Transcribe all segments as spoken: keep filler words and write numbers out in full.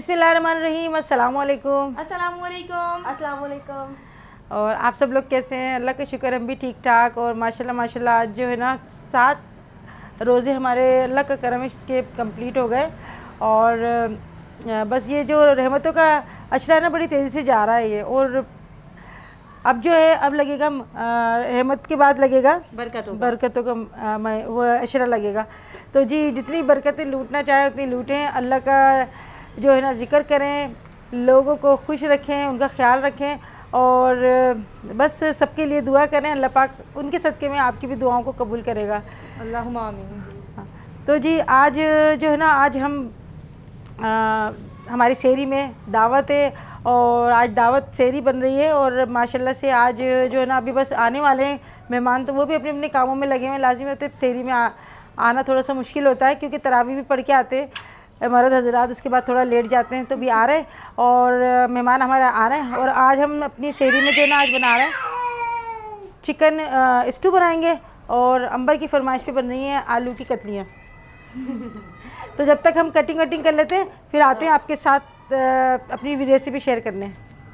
बिस्मिल्लाहिर्रहमानिर्रहीम। अस्सलाम वालेकुम। अस्सलाम वालेकुम। अस्सलाम वालेकुम। और आप सब लोग कैसे हैं? अल्लाह का शुक्र, हम भी ठीक ठाक। और माशाल्लाह माशाल्लाह आज जो है ना सात रोज़े हमारे अल्लाह का करम के कंप्लीट हो गए। और बस ये जो रहमतों का अशरा है ना बड़ी तेज़ी से जा रहा है ये। और अब जो है अब लगेगा रहमत के बाद लगेगा बरकतों बरकतों का वो अशरा लगेगा। तो जी जितनी बरकतें लूटना चाहें उतनी लूटें। अल्लाह का जो है ना ज़िक्र करें, लोगों को खुश रखें, उनका ख्याल रखें और बस सबके लिए दुआ करें। अल्लाह पाक उनके सदक़े में आपकी भी दुआओं को कबूल करेगा, अल्लाहुम्मा आमीन। तो जी आज जो है ना आज हम आ, हमारी सेरी में दावत है और आज दावत सेरी बन रही है। और माशाल्लाह से आज जो है ना अभी बस आने वाले हैं मेहमान, तो वो भी अपने अपने कामों में लगे हुए हैं। लाजिम होते सेरी में आ, आना थोड़ा सा मुश्किल होता है क्योंकि तरावी भी पढ़ के आते हैं मर्द हजरात, उसके बाद थोड़ा लेट जाते हैं। तो भी आ रहे और मेहमान हमारे आ रहे हैं। और आज हम अपनी सेरी में जो है ना आज बना रहे हैं चिकन स्टू बनाएंगे और अंबर की फरमाइश पे बन रही है आलू की कतलियाँ। तो जब तक हम कटिंग वटिंग कर लेते हैं फिर आते हैं आपके साथ अपनी रेसिपी शेयर करने।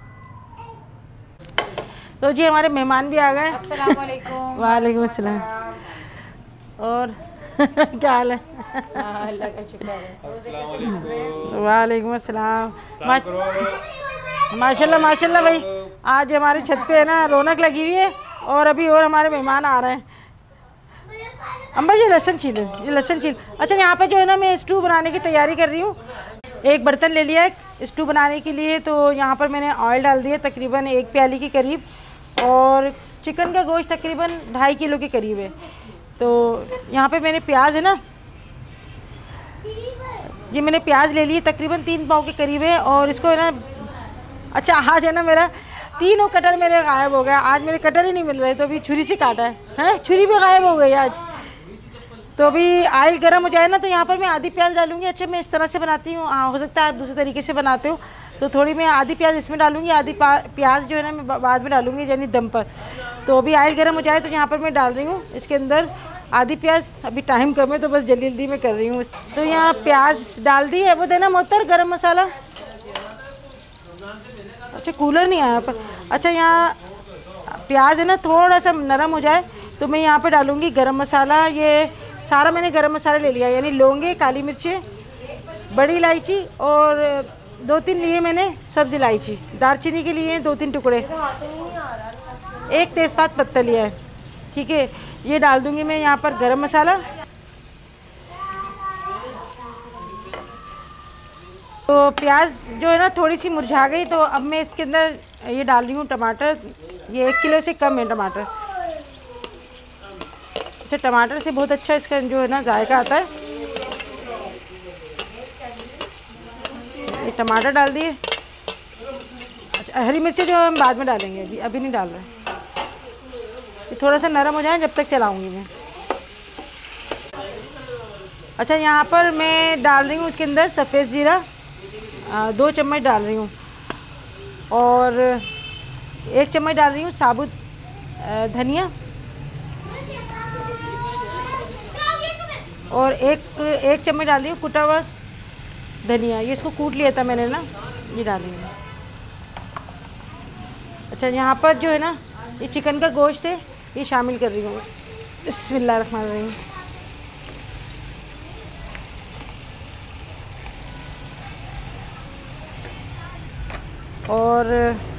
तो जी हमारे मेहमान भी आ गए। अस्सलाम वालेकुम। वालेकुम अस्सलाम। और क्या हाल है? अल्लाह का शुक्र है। वालेकुम अस्सलाम। माशाल्लाह माशाल्लाह भाई आज हमारे छत पे है ना रौनक लगी हुई है। और अभी और हमारे मेहमान आ रहे हैं। अम्बा ये लहसुन छील ये लहसुन छील। अच्छा यहाँ पे जो है ना मैं स्टू बनाने की तैयारी कर रही हूँ। एक बर्तन ले लिया है स्टू बनाने के लिए। तो यहाँ पर मैंने ऑयल डाल दिया तकरीबन एक प्याली के करीब। और चिकन का गोश्त तकरीबन ढाई किलो के करीब है। तो यहाँ पे मैंने प्याज है ना ये मैंने प्याज ले लिए तकरीबन तीन पाव के करीब है। और इसको है ना अच्छा आज है ना मेरा तीनों कटर मेरे गायब हो गया। आज मेरे कटर ही नहीं मिल रहे तो अभी छुरी से काटा है हैं छुरी भी गायब हो गई आज। तो अभी ऑयल गर्म हो जाए ना तो यहाँ पर मैं आधी प्याज डालूंगी। अच्छा मैं इस तरह से बनाती हूँ, हाँ हो सकता है आप दूसरे तरीके से बनाते हो। तो थोड़ी मैं आधी प्याज इसमें डालूंगी, आधी प्याज जो है ना मैं बाद में डालूंगी यानी दम पर। तो अभी ऑयल गर्म हो जाए तो यहाँ पर मैं डाल रही हूँ इसके अंदर आधी प्याज। अभी टाइम कम है तो बस जल्दी जल्दी में कर रही हूँ। तो यहाँ प्याज डाल दी है, वो देना मोहतर गरम मसाला। अच्छा कूलर नहीं आया पर। अच्छा यहाँ प्याज है ना थोड़ा सा नरम हो जाए तो मैं यहाँ पे डालूँगी गरम मसाला। ये सारा मैंने गरम मसाला ले लिया यानी लौंगे, काली मिर्चें, बड़ी इलायची और दो तीन लिए मैंने सब्ज़ इलायची। दालचीनी के लिए दो तीन टुकड़े, एक तेज़पात पत्ता लिया है। ठीक है ये डाल दूँगी मैं यहाँ पर गरम मसाला। तो प्याज जो है ना थोड़ी सी मुरझा गई तो अब मैं इसके अंदर ये डाल रही हूँ टमाटर। ये एक किलो से कम है टमाटर। अच्छा टमाटर से बहुत अच्छा इसका जो है ना जायका आता है। ये टमाटर डाल दिए। अच्छा हरी मिर्ची जो हम बाद में डालेंगे, अभी अभी नहीं डाल रहे। ये थोड़ा सा नरम हो जाए जब तक चलाऊँगी मैं। अच्छा यहाँ पर मैं डाल रही हूँ उसके अंदर सफ़ेद ज़ीरा दो चम्मच डाल रही हूँ। और एक चम्मच डाल रही हूँ साबुत धनिया। और एक एक चम्मच डाल रही हूँ कुटा हुआ धनिया। ये इसको कूट लिया था मैंने ना, ये डालेंगे। अच्छा यहाँ पर जो है ना ये चिकन का गोश्त है ये शामिल कर रही हूँ। बिस्मिल्लाहिर्रहमानिर्रहीम। और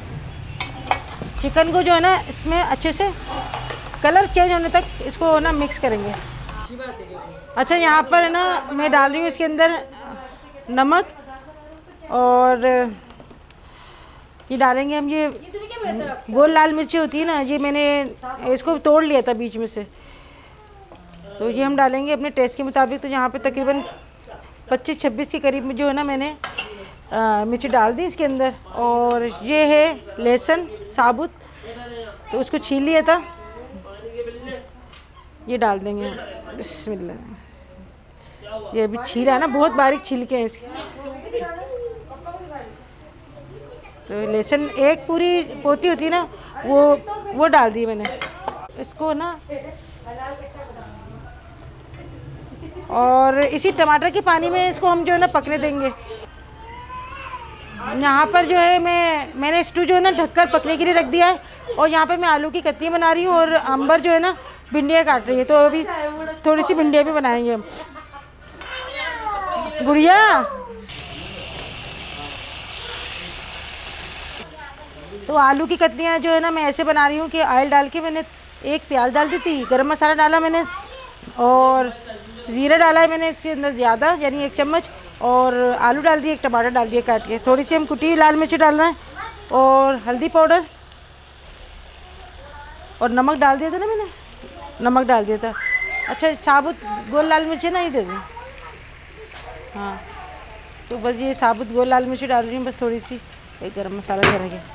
चिकन को जो है ना इसमें अच्छे से कलर चेंज होने तक इसको ना मिक्स करेंगे। अच्छा यहाँ पर है ना मैं डाल रही हूँ इसके अंदर नमक। और ये डालेंगे हम ये गोल लाल मिर्ची होती है ना, ये मैंने इसको तोड़ लिया था बीच में से। तो ये हम डालेंगे अपने टेस्ट के मुताबिक। तो यहाँ पे तकरीबन पच्चीस छब्बीस के करीब में जो है ना मैंने मिर्ची डाल दी इसके अंदर। और ये है लहसुन साबुत, तो उसको छील लिया था, ये डाल देंगे। बिस्मिल्लाह। ये अभी छीला है ना, बहुत बारीक छिलके हैं इसके। तो लहसुन एक पूरी पोती होती है ना वो वो डाल दी मैंने इसको ना। और इसी टमाटर के पानी में इसको हम जो है ना पकने देंगे। यहाँ पर जो है मैं मैंने स्टू जो है ना ढककर पकने के लिए रख दिया है, और यहाँ पे मैं आलू की कतली बना रही हूँ, और अंबर जो है ना भिंडियाँ काट रही है। तो अभी थोड़ी सी भिंडियाँ भी बनाएंगे हम। गुड़िया तो आलू की कतलियाँ जो है ना मैं ऐसे बना रही हूँ कि ऑयल डाल के मैंने एक प्याज डाल दी थी, गरम मसाला डाला मैंने, और ज़ीरा डाला है मैंने इसके अंदर ज़्यादा, यानी एक चम्मच, और आलू डाल दिए, एक टमाटर डाल दिए काट के, थोड़ी सी हम कुटी लाल मिर्च डालना है, और हल्दी पाउडर, और नमक डाल दिया था ना मैंने, नमक डाल दिया था। अच्छा साबुत गोल लाल मिर्च ना ही दे दें। हाँ तो बस ये साबुत गोल लाल मिर्च डाल रही हूँ बस थोड़ी सी, एक गरम मसाला जरा के।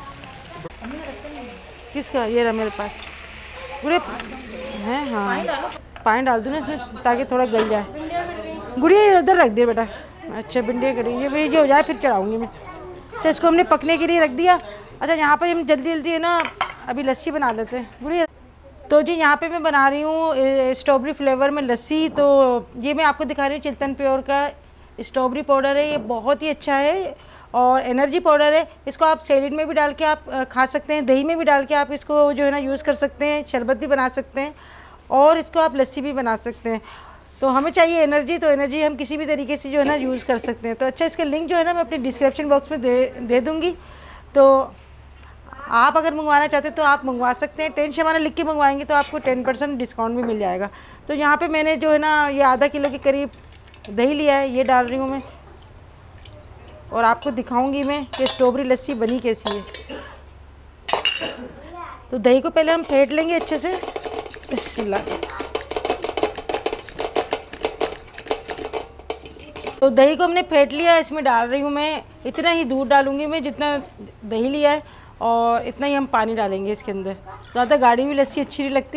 किसका? ये रहा मेरे पास। पूरे हैं? हाँ पानी डाल दूँ ना इसमें ताकि थोड़ा गल जाए। गुड़िया ये उधर रख दिया बेटा। अच्छा भिंडियाँ करी, ये ये हो जाए फिर चढ़ाऊँगी मैं। अच्छा इसको हमने पकने के लिए रख दिया। अच्छा यहाँ पर हम जल्दी जल्दी है ना अभी लस्सी बना लेते हैं गुड़िया। तो जी यहाँ पे मैं बना रही हूँ स्ट्रॉबेरी फ्लेवर में लस्सी। तो ये मैं आपको दिखा रही हूँ चिल्तन प्योर का स्ट्रॉबेरी पाउडर है, ये बहुत ही अच्छा है और एनर्जी पाउडर है। इसको आप सैलेड में भी डाल के आप खा सकते हैं, दही में भी डाल के आप इसको जो है ना यूज़ कर सकते हैं, शरबत भी बना सकते हैं, और इसको आप लस्सी भी बना सकते हैं। तो हमें चाहिए एनर्जी, तो एनर्जी हम किसी भी तरीके से जो है ना यूज़ कर सकते हैं। तो अच्छा इसका लिंक जो है ना मैं अपने डिस्क्रिप्शन बॉक्स में दे दे दूँगी। तो आप अगर मंगवाना चाहते हैं तो आप मंगवा सकते हैं। टेन शमाना लिख के मंगवाएंगे तो आपको टेन परसेंट डिस्काउंट भी मिल जाएगा। तो यहाँ पे मैंने जो है ना ये आधा किलो के करीब दही लिया है, ये डाल रही हूँ मैं, और आपको दिखाऊंगी मैं कि स्ट्रॉबेरी लस्सी बनी कैसी है। तो दही को पहले हम फेंट लेंगे अच्छे से। बिस्मिल्लाह। तो दही को हमने फेंट लिया, इसमें डाल रही हूँ मैं, इतना ही दूध डालूँगी मैं जितना दही लिया है, और इतना ही हम पानी डालेंगे इसके अंदर। ज़्यादा गाढ़ी हुई लस्सी अच्छी नहीं लगती,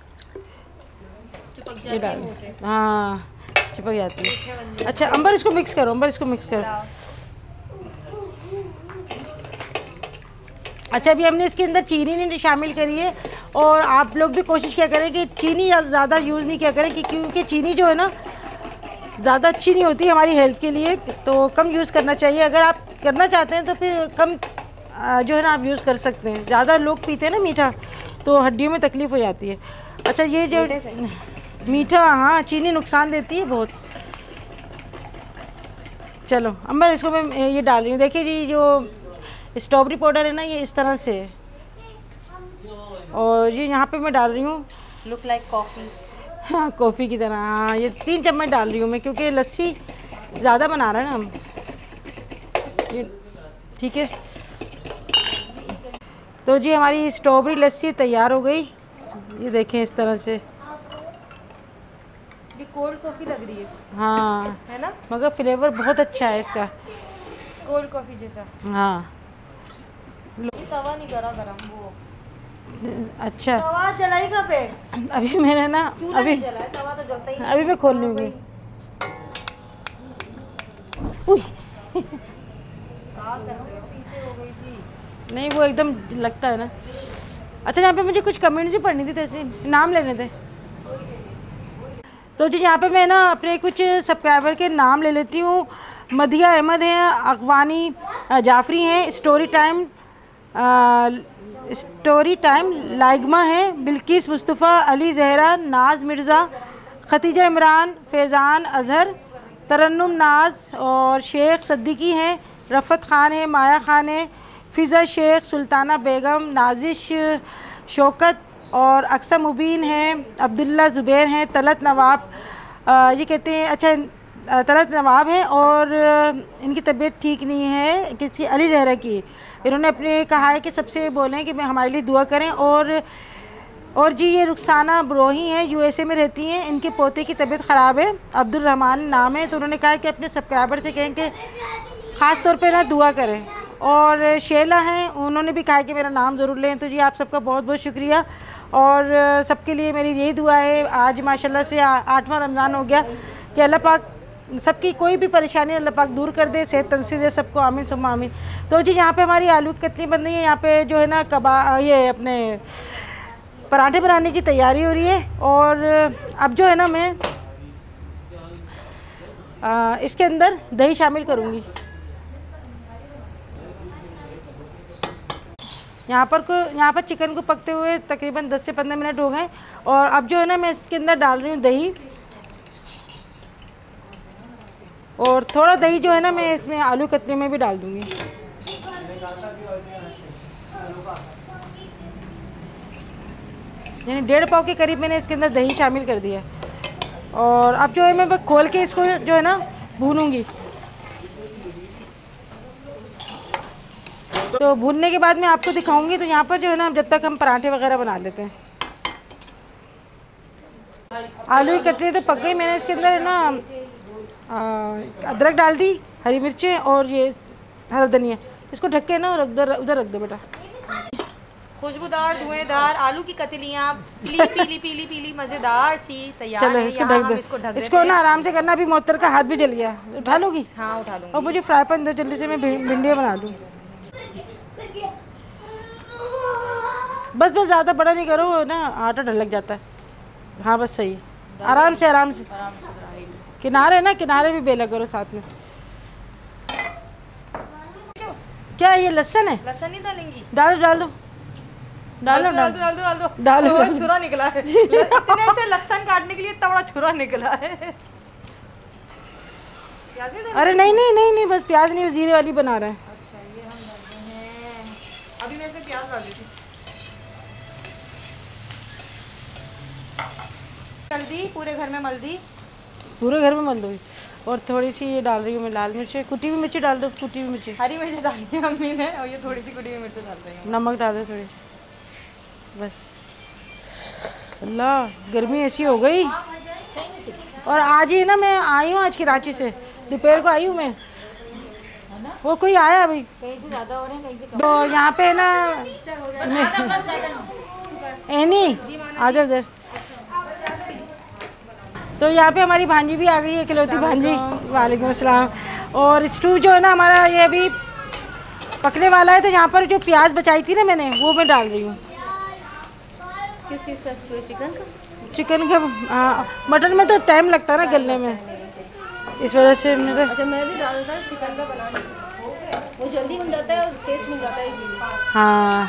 ये डाल। हाँ चिपक जाती है। अच्छा अंबर इसको मिक्स करो, अंबर इसको मिक्स करो। अच्छा अभी हमने इसके अंदर चीनी नहीं शामिल करी है, और आप लोग भी कोशिश क्या करें कि चीनी ज़्यादा यूज़ नहीं किया करें, कि क्योंकि चीनी जो है ना ज़्यादा अच्छी नहीं होती हमारी हेल्थ के लिए, तो कम यूज़ करना चाहिए। अगर आप करना चाहते हैं तो फिर कम जो है ना आप यूज़ कर सकते हैं। ज़्यादा लोग पीते हैं ना मीठा, तो हड्डियों में तकलीफ़ हो जाती है। अच्छा ये जो मीठा, हाँ चीनी नुकसान देती है बहुत। चलो अंबर इसको मैं ये डाल रही हूँ। देखिए जी जो स्ट्रॉबेरी पाउडर है ना ये इस तरह से, और ये यहाँ पे मैं डाल रही हूँ लुक लाइक कॉफ़ी। हाँ कॉफ़ी की तरह। हाँ ये तीन चम्मच डाल रही हूँ मैं, क्योंकि लस्सी ज़्यादा बना रहे हैं ना हम, ये ठीक है। तो जी हमारी स्ट्रॉबेरी लस्सी तैयार हो गई, ये देखें इस तरह से। ये कोल्ड कॉफ़ी लग रही है। हाँ है ना, मगर फ्लेवर बहुत अच्छा है इसका, कोल्ड कॉफ़ी जैसा। हाँ ये तवा नहीं करा गरम वो। अच्छा तवा जलाई कहाँ पे? अभी मैंने ना अभी जला है, तवा तो जलता ही नहीं। अभी मैं खोल लूँगी। नहीं वो एकदम लगता है ना। अच्छा यहाँ पे मुझे कुछ कम्युनिटी पढ़नी थी, जैसे नाम लेने थे। तो जी यहाँ पे मैं ना अपने कुछ सब्सक्राइबर के नाम ले लेती हूँ। मदिया अहमद हैं, अगवानी जाफरी हैं, स्टोरी टाइम स्टोरी टाइम लाइगमा है, बिल्किस मुस्तफ़ा, अली जहरा, नाज मिर्ज़ा, खतीजा इमरान, फैज़ान अज़हर, तरन्नुम नाज और शेख सद्दीकी हैं, रफ़त ख़ान है, माया ख़ान है, फ़िज़ा शेख, सुल्ताना बेगम, नाजिश शौकत और अक्सा मुबीन हैं, अब्दुल्ला ज़ुबैर हैं, तलत नवाब आ, ये कहते हैं। अच्छा तलत नवाब हैं और इनकी तबीयत ठीक नहीं है, किसी अली जहरा की। इन्होंने अपने कहा है कि सबसे बोलें कि मैं हमारे लिए दुआ करें। और और जी ये रुखसाना ब्रोही हैं, यूएसए में रहती हैं, इनके पोते की तबीयत ख़राब है, अब्दुल रहमान नाम है। तो उन्होंने कहा कि अपने सब्सक्राइबर से कहें कि ख़ास तौर पे ना दुआ करें। और शेला हैं, उन्होंने भी कहा कि मेरा नाम ज़रूर लें। तो जी आप सबका बहुत बहुत शुक्रिया, और सबके लिए मेरी यही दुआ है। आज माशाल्लाह से आठवां रमज़ान हो गया, कि अल्लाह पाक सबकी कोई भी परेशानी अल्लाह पाक दूर कर दे, सेहत तंदुरुस्ती दे सबको, आमीन सुम्मा आमीन। तो जी यहाँ पे हमारी आलू की कतली बन रही है, यहाँ पे जो है ना कबा ये अपने पराठे बनाने की तैयारी हो रही है। और अब जो है ना मैं आ, इसके अंदर दही शामिल करूँगी। यहाँ पर को यहाँ पर चिकन को पकते हुए तकरीबन दस से पंद्रह मिनट हो गए। और अब जो है ना मैं इसके अंदर डाल रही हूँ दही, और थोड़ा दही जो है ना मैं इसमें आलू कतली में भी डाल दूँगी। यानी डेढ़ पाव के करीब मैंने इसके अंदर दही शामिल कर दिया। और अब जो है मैं खोल के इसको जो है ना भूनूंगी। तो भूनने के बाद मैं आपको दिखाऊंगी। तो यहाँ पर जो है ना जब तक हम पराठे वगैरह बना लेते हैं। आलू की कतली तो पक गई। मैंने इसके अंदर ना अदरक डाल दी, हरी मिर्चें और ये हरा धनिया। इसको ढक के ना उधर उधर रख दो बेटा। खुशबूदार धुएंधार आलू की कतलियाँ पीली पीली पीली पीली मजेदार सी तैयार चलो है। इसको यहाँ ढक हम दो। इसको ढक इसको ना आराम से करना। अभी मोहतर का हाथ भी जल गया। उठा लोगी? हाँ उठा लूँगी। और मुझे फ्राई पैन दो जल्दी से, मैं भिंडियाँ बना दूँ। बस बस ज़्यादा बड़ा नहीं करो, वो ना आटा ढलक जाता है। हाँ बस सही है। आराम से आराम से। किनारे ना किनारे भी बेला करो साथ में। क्या ये लहसुन है? लहसुन नहीं डालेंगी? डालो डालो डालो डाल दो डाल दो डाल दो डालो। डालो। छुरा निकला है इतने से लहसुन काटने के लिए इतना बड़ा छुरा निकला है। प्याज नहीं डालेंगे? अरे नहीं नहीं नहीं नहीं बस प्याज नहीं, जीरे वाली बना रहा है। अच्छा ये हम डालते हैं। अभी मैं इसमें प्याज डाल देती। जल्दी पूरे घर में मल दी। पूरे घर में मल दो। और थोड़ी सी ये डाल रही हूँ मैं लाल मिर्च, कुटी हुई मिर्ची डाल दो। कुटी हुई मिर्ची, हरी मिर्च डाली है मम्मी ने, और ये थोड़ी सी कुटी हुई मिर्च डाल रही हूँ। नमक डाल दो थोड़ी बस। अल्लाह गर्मी ऐसी हो गई। और आज ही ना मैं आई हूँ आज कराची से, दोपहर को आई हूँ मैं। वो कोई आया अभी कहीं से ज़्यादा हो रहे हैं कहीं से तो यहाँ पे ना एनी आ जाओ इधर। तो यहाँ पे हमारी भांजी भी आ गई है, इकलौती भांजी। वालेकुम अस्सलाम। और स्टू जो है ना हमारा ये अभी पकने वाला है। तो यहाँ पर जो प्याज बचाई थी ना मैंने, वो मैं डाल रही हूँ। किस चीज़ का स्टू है? चिकन का? चिकन का। हाँ मटन में तो टाइम लगता है ना गलने में, इस वजह से मेरे। अच्छा मैं भी ज़्यादातर चिकन का बना लेती हूँ, वो जल्दी बन जाता है और टेस्ट मिल जाता है इजीली। हाँ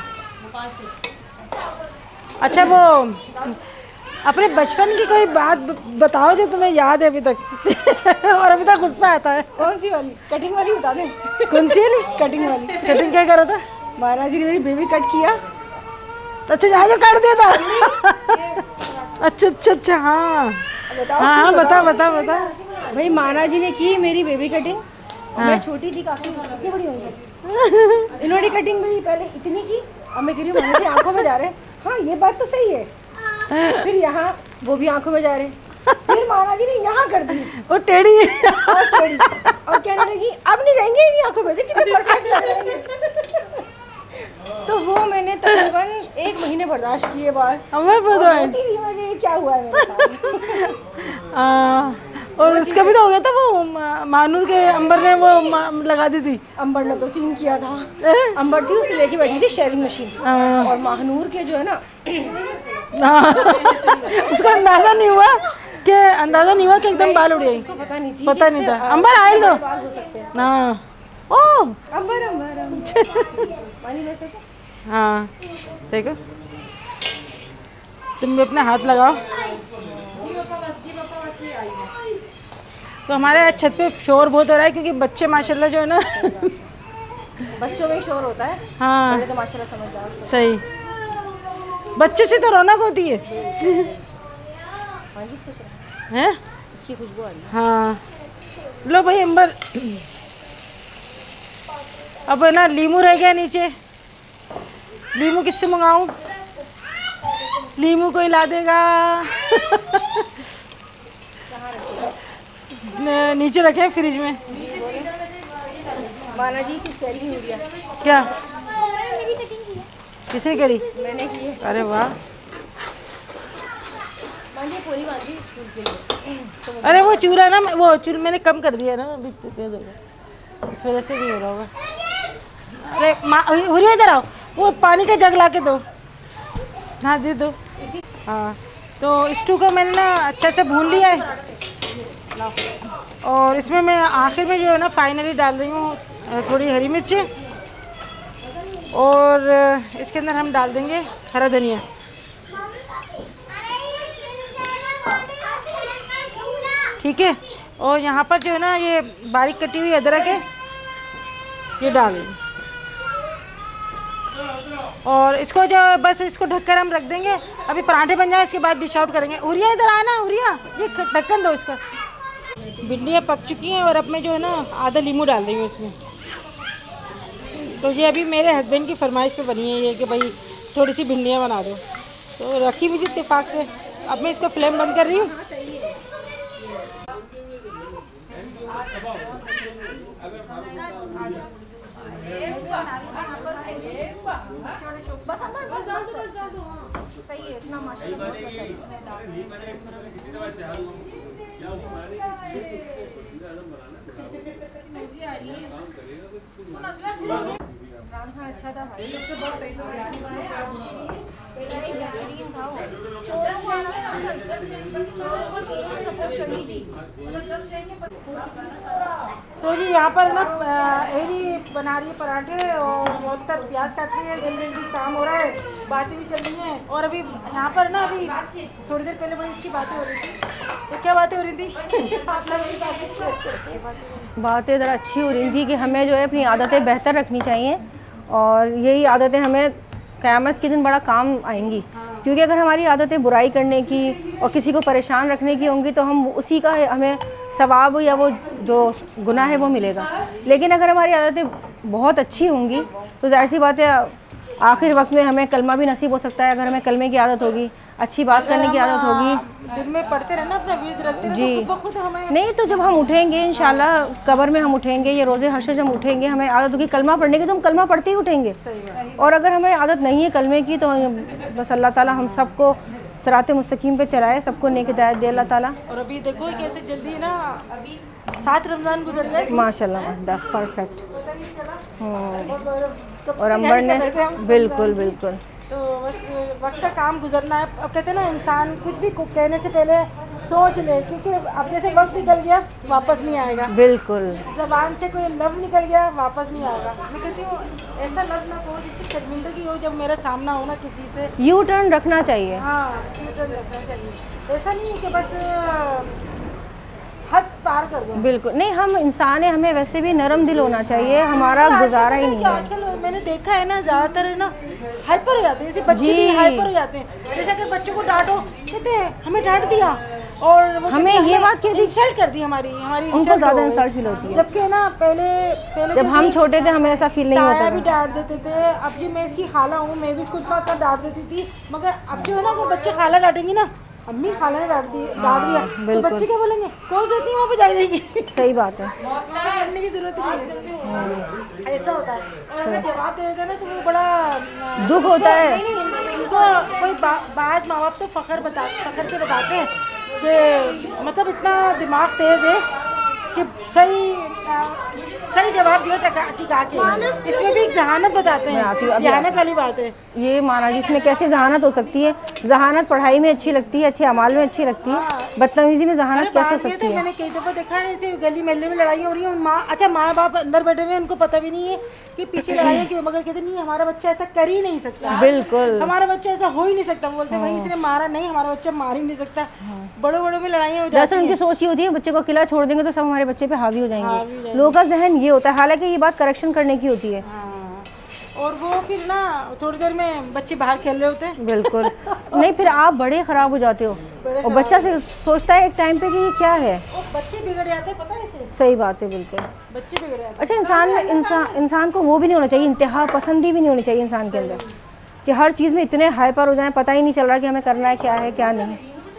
अच्छा वो अपने बचपन की कोई बात बताओ जो तुम्हें याद है अभी तक और अभी तक गुस्सा आता है। कौन सी वाली? कटिंग वाली बता दें। कौन सी वाली? कटिंग वाली। कटिंग क्या कर रहा था? महाराज जी ने मेरी बेबी कट किया। अच्छा यहाँ जो काट दिया था अच्छा अच्छा अच्छा हाँ बताओ हाँ हाँ बता बता बता। भाई महाराज जी ने की मेरी बेबी कटिंग। हाँ। मैं छोटी थी काफी, कितनी बड़ी होंगी। इन्होंने कटिंग मेरी पहले इतनी की, अब मैं कह रही हूँ महाराज जी आंखों में जा रहे हैं। हाँ ये बात तो सही है। फिर यहाँ वो भी आंखों में जा रहे हैं। फिर महाराज जी ने यहाँ कर दी वो टेढ़ी और टेढ़ी। और कहने लगी अब नहीं जाएंगे इन्हीं आंखों में, कितने परफेक्ट लग रहे हैं। तो वो मैंने तकरीबन एक महीने बर्दाश्त किए बार। हमें पता है क्या हुआ है मेरे साथ। आ, और उसका भी तो हो गया था वो मानूर के अंबर ने वो लगा दी थी। अंबर ने तो सीन किया था। अंबर थी उससे लेके बैठी थी शेविंग मशीन। और महानूर के जो है ना उसका अंदाजा नहीं हुआ कि अंदाजा नहीं हुआ कि एकदम बाल उड़ गए। पता नहीं थी पता नहीं था। अंबर आए तो हाँ ओ अंबर अंबर पानी में से हाँ देखो तुम भी अपने हाथ लगाओ। तो हमारे छत पे शोर बहुत हो रहा है क्योंकि बच्चे माशाल्लाह जो है ना बच्चों में शोर होता है। हाँ तो माशाल्लाह समझदार। सही, बच्चे से तो रौनक होती है हैं? उसकी खुशबू आ रही है। हाँ लो भाई अंबर। अब है ना लीमू रह गया नीचे, लीमू किससे मंगाऊं? लीमू कोई ला देगा नीचे रखे फ्रिज में। माना जी की स्टाइलिंग हो गया। क्या किसने करी? मैंने की है। अरे वाह। मानी पूरी बांधी स्कूल के लिए। अरे वो चूल्हा ना वो चूल्हा मैंने कम कर दिया ना अभी तेज हो गया, इस वजह से नहीं हो रहा होगा। अरे माँ हुरिया इधर आओ, वो पानी का जग ला के दो। हाँ दे दो। हाँ तो स्टू को मैंने ना अच्छे से भून लिया है। और इसमें मैं आखिर में जो है ना फाइनली डाल रही हूँ थोड़ी हरी मिर्ची और इसके अंदर हम डाल देंगे हरा धनिया। ठीक है, और यहाँ पर जो है ना ये बारीक कटी हुई अदरक है, ये डाल देंगे। और इसको जो बस इसको ढककर हम रख देंगे, अभी पराठे बन जाए इसके बाद डिश आउट करेंगे। उरिया इधर आना, उरिया ये ढक्कन दो इसका। भिंडियाँ पक चुकी हैं और अब मैं जो है ना आधा नींबू डाल देंगे इसमें। तो ये अभी मेरे हस्बैंड की फरमाइश पे बनी है ये कि भाई थोड़ी सी भिंडियाँ बना दो, तो रखी हुई थी इत्तेफाक से। अब मैं इसका फ्लेम बंद कर रही हूँ। बस अंदर बस डाल दो, बस डाल दो। हाँ सही है, इतना माशाल्लाह राम। अच्छा था भाई, बेहतरीन था वो। चोरों को आना था असल, चोरों को चोरों को सपोर्ट करनी थी। तो जी यहाँ पर ना एरी बना रही है पराठे और बहुत तक प्याज काट रही है, जल्दी जल्दी काम हो रहा है, बातें भी चल रही हैं। और अभी यहाँ पर ना अभी थोड़ी देर पहले बड़ी अच्छी बातें हो रही थी। तो क्या बातें हो रही थी? बातें ज़रा अच्छी हो रही थी कि हमें जो है अपनी आदतें बेहतर रखनी चाहिए, और यही आदतें हमें क़यामत के दिन बड़ा काम आएंगी। क्योंकि अगर हमारी आदतें बुराई करने की और किसी को परेशान रखने की होंगी तो हम उसी का हमें सवाब या वो जो गुनाह है वो मिलेगा। लेकिन अगर हमारी आदतें बहुत अच्छी होंगी तो ज़ाहिर सी बात है आखिर वक्त में हमें कलमा भी नसीब हो सकता है। अगर हमें कलमे की आदत होगी, अच्छी बात करने की आदत होगी, दिन में पढ़ते रहना, अपना विर्द रखते रहना, जी तो खुद हमें नहीं तो जब हम उठेंगे इंशाल्लाह कब्र में हम उठेंगे, ये रोज़े हशर जब उठेंगे हमें आदत होगी कलमा पढ़ने की तो हम कलमा पढ़ते ही उठेंगे। और अगर हमें आदत नहीं है कलमे की तो बस अल्लाह ताला हम सबको सिराते मुस्तकीम पे चलाए, सबको नेक हिदायत दे अल्लाह ताला। और अभी देखो कैसे जल्दी ना अभी सात रमज़ान गुजर गए माशाल्लाह, परफेक्ट। और अंबर ने बिल्कुल बिल्कुल तो बस वक्त का काम गुजरना है। अब कहते हैं ना इंसान कुछ भी कहने से पहले सोच ले, क्योंकि अब जैसे वक्त निकल गया वापस नहीं आएगा। बिल्कुल, ज़बान से कोई लफ्ज़ निकल गया वापस नहीं आएगा। मैं कहती हूँ ऐसा लफ्ज़ ना हो जिससे शर्मिंदगी हो जब मेरा सामना हो ना किसी से। यू टर्न रखना चाहिए। हाँ, यू टर्न रखना चाहिए। ऐसा नहीं है कि बस हद पार कर दो। बिल्कुल नहीं, हम इंसान है, हमें वैसे भी नरम दिल होना चाहिए, हमारा गुजारा ही नहीं है। आजकल मैंने देखा है ना ज़्यादातर है ना हाइपर हो जाते हैं, जैसे बच्चे भी हाइपर हो जाते हैं। जैसे अगर बच्चों को डांटो कहते हैं हमें डांट दिया और वो हमें ये बात कह दी, इंसल्ट कर दी हमारी हमारी उनको ज़्यादा इंसल्ट फील होती है। जबकि ना पहले पहले जब हम छोटे थे हमें ऐसा फील नहीं होता भी डांट देते थे। अब जी मैं इसकी खाला हूँ, मैं भी इसको इतना तो डांट देती थी, मगर अब जो है ना अगर बच्चे खाला डांटेंगी ना, अम्मी खाला ने डांट दी डांट दिया तो बच्चे क्या बोलेंगे, कौन देती है वहाँ पे जाई रहेगी। सही बात है, करने की जरूरत नहीं है। ऐसा होता है और अगर जवाब दे देते हैं ना तो वो बड़ा दुख होता है। उनको कोई बात माँ बाप तो फ़ख्र बता फ़ख्र से बताते हैं कि मतलब इतना दिमाग तेज़ है कि सही सही जवाब दिया टिका के। इसमें भी एक जहानत बताते हैं, जहानत वाली बात है ये माना जी। इसमें कैसे जहानत हो सकती है? जहानत पढ़ाई में अच्छी लगती है, अच्छे अमाल में अच्छी लगती है, बदतमीजी में जहानत कैसे हो सकती है? मैंने कई दफ़ा देखा है ऐसे गली महल्ले में लड़ाई हो रही है, माँ अच्छा माँ बाप अंदर बैठे हुए उनको पता भी नहीं है कि पीछे लड़ाई क्यों, मगर कहते नहीं हमारा बच्चा ऐसा कर ही नहीं सकता। बिल्कुल, हमारा बच्चा ऐसा हो ही नहीं सकता। बोलते भाई इसने मारा नहीं, हमारा बच्चा मार ही नहीं सकता। बड़े बड़े में लड़ाइयाँ हो जाती हैं। दरअसल उनकी सोच ये होती है बच्चे को अकेला छोड़ देंगे तो सब हमारे बच्चे पे हावी हो जाएंगे। लोगों का जहन ये होता है, हालांकि ये बात करेक्शन करने की होती है। और वो फिर ना थोड़ी देर में बच्चे बाहर खेल रहे होते हैं। बिल्कुल नहीं, फिर आप बड़े ख़राब हो जाते हो और बच्चा से सोचता है एक टाइम पे कि ये क्या है। बच्चे बिगड़ जाते हैं, पता है इसे। सही बात है, बिल्कुल बच्चे बिगड़ जाते हैं। अच्छा, इंसान में इंसान इंसान को वो भी नहीं होना चाहिए, इंतहा पसंदी भी नहीं होनी चाहिए इंसान के अंदर कि हर चीज़ में इतने हाइपर हो जाएं, पता ही नहीं चल रहा कि हमें करना है क्या है क्या नहीं।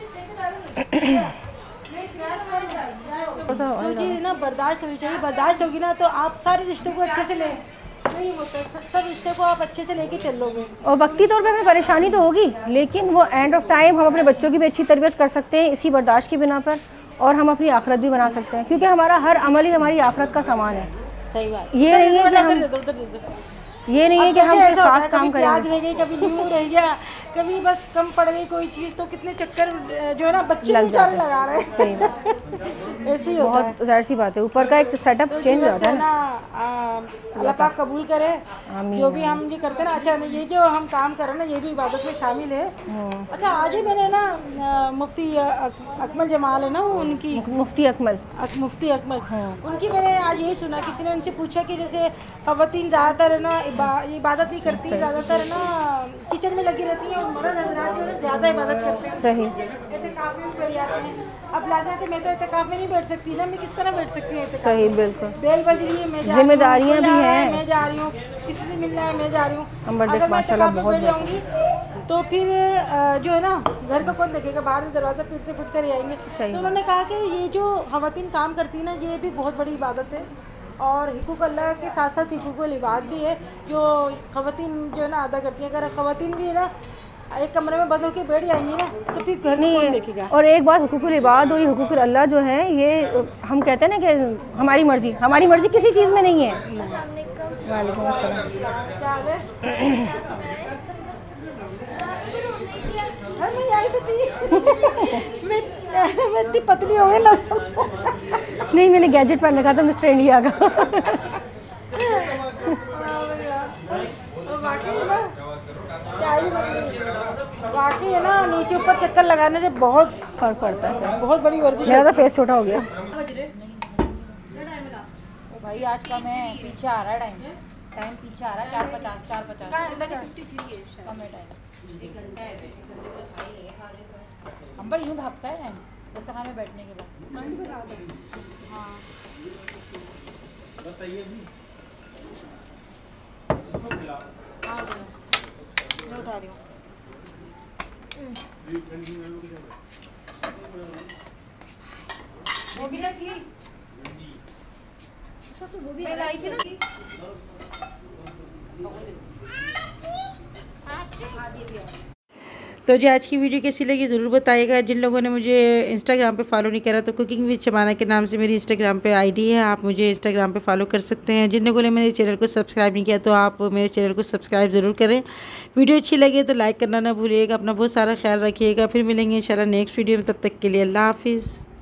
तो जी ना बर्दाश्त होनी चाहिए। बर्दाश्त होगी ना तो आप सारे रिश्तों को अच्छे से ले नहीं होता, सब रिश्ते को आप अच्छे से लेके चल लोगे। और वक्ती तौर पे हमें परेशानी तो होगी, लेकिन वो एंड ऑफ टाइम हम अपने बच्चों की भी अच्छी तरबियत कर सकते हैं इसी बर्दाश्त की बिना पर, और हम अपनी आखिरत भी बना सकते हैं, क्योंकि हमारा हर अमल ही हमारी आखिरत का सामान है। सही बात। ये नहीं है कि हम ये नहीं है कि हम कोई खास काम करेंगे। कभी नींबू रह गया, कभी बस कम पड़ गई कोई चीज़ तो कितने चक्कर जो है ना बच्चे लग जाते लगा रहे हैं। सही ऐसे ही होता है। बहुत जाहिर सी बात है, ऊपर का एक सेटअप तो चेंज हो बस जाता है ना ना। आ, अल्लाह पाक कबूल करे जो भी हम ये करते हैं ना। अच्छा ये जो हम काम कर रहे हैं ना ये भी इबादत में शामिल है। अच्छा आज ही मैंने ना आ, मुफ्ती अक- अकमल जमाल है ना वो उनकी मुफ्ती अकमल अक, मुफ्ती अकमल उनकी मैंने आज यही सुना, किसी ने उनसे पूछा कि जैसे ख़वातीन ज़्यादातर है ना इबा, इबादत नहीं करती, ज़्यादातर है ना किचन में लगी रहती हैं और मर्द हज़रात जो है ना ज़्यादा इबादत करते हैं, सही एहतिकाफ में बैठ जाते हैं। अब लाजा मैं तो एहतिकाफ में नहीं बैठ सकती ना, मैं किस तरह बैठ सकती हूँ? सही बिल्कुल, बेल बज रही है मैं जा रही हूँ, जिम्मेदारियां भी कोई आ रहा है, हैं। मैं जा रही हूँ, किसी से मिलना है मैं जा रही हूँ। अंबर देख अगर मैं माशाल्लाह एहतिकाफ में बहुत बैठ जाऊंगी तो फिर अ, जो है ना घर का कौन देखेगा, बाहर से दरवाज़ा फिरते फिरते रह जाएंगे। सही। तो उन्होंने कहा कि ये जो ख़वातीन काम करती है ना ये भी बहुत बड़ी इबादत है और हुकूक अल्लाह के साथ साथ हुकूकुल इबाद भी है जो ख़वातीन जो है ना अदा करती हैं। अगर ख़वातीन भी है ना एक कमरे में बंद होकर बैठ जाएंगी ना तो फिर घर में कौन देखेगा? और एक बात, हुकूकुल इबाद और ये हुकूकुल अल्लाह जो है ये हम कहते हैं ना कि हमारी मर्जी, हमारी मर्जी किसी चीज़ में नहीं है। वालेकुम अस्सलाम। क्या हाल है? अरे मैं आई तो थी मैं मैं इतनी पतली हो गई ना। नहीं, मैंने गैजेट पहन रखा था मिस्टर इंडिया का। वाकई है ना नीचे ऊपर चक्कर लगाने से बहुत फर्क पड़ता है। बहुत बड़ी वर्जिश मेरा तो फेस छोटा हो गया। भाई आज का मैं पीछे आ रहा है, टाइम टाइम पीछे आ रहा है, चार पचास चार पचास कम है टाइम। हम पर यूँ भागता है टाइम दस्तरखाने में बैठने के बाद। हाँ हाँ मैं उठा रही हूँ। वो भी लगी मैं लाई थी ना। तो जी आज की वीडियो कैसी लगी ज़रूर बताइएगा। जिन लोगों ने मुझे इंस्टाग्राम पे फॉलो नहीं करा तो कुकिंग विद शबाना के नाम से मेरी इंस्टाग्राम पे आईडी है, आप मुझे इंस्टाग्राम पे फॉलो कर सकते हैं। जिन लोगों ने मेरे चैनल को सब्सक्राइब नहीं किया तो आप मेरे चैनल को सब्सक्राइब ज़रूर करें। वीडियो अच्छी लगे तो लाइक करना ना भूलिएगा। अपना बहुत सारा ख्याल रखिएगा। फिर मिलेंगे इंशाल्लाह नेक्स्ट वीडियो में, तब तक के लिए अल्लाह हाफिज़।